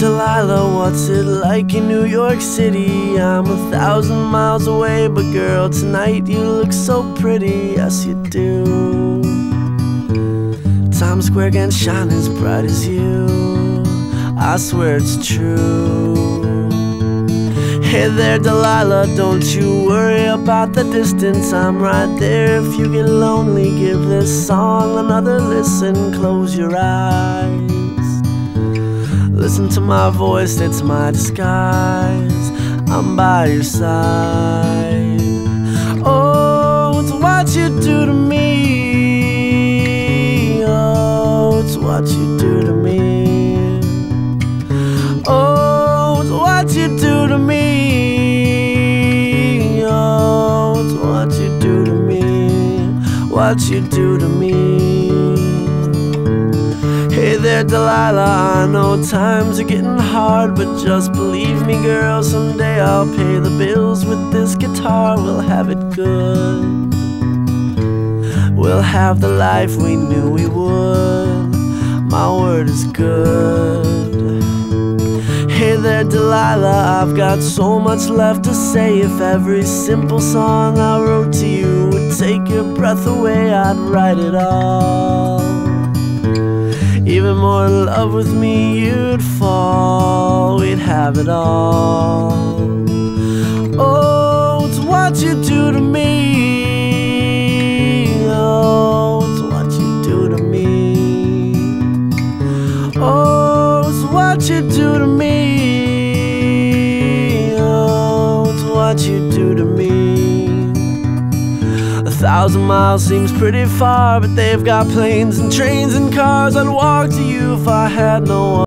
Delilah, what's it like in New York City? I'm 1,000 miles away, but girl, tonight you look so pretty, yes you do. Times Square can't shine as bright as you, I swear it's true. Hey there Delilah, don't you worry about the distance, I'm right there. If you get lonely, give this song another listen. Close your eyes, listen to my voice, it's my disguise, I'm by your side. Oh, it's what you do to me. Oh, it's what you do to me. Oh, it's what you do to me. Oh, it's what you do to me. What you do to me. Hey there Delilah, I know times are getting hard, but just believe me girl, someday I'll pay the bills with this guitar. We'll have it good, we'll have the life we knew we would, my word is good. Hey there Delilah, I've got so much left to say. If every simple song I wrote to you would take your breath away, I'd write it all. Even more in love with me you'd fall, we'd have it all. Oh, it's what you do to me. Oh, it's what you do to me. Oh, it's what you do to me. Oh, it's what you do to me. 1,000 miles seems pretty far, but they've got planes and trains and cars. I'd walk to you if I had no one.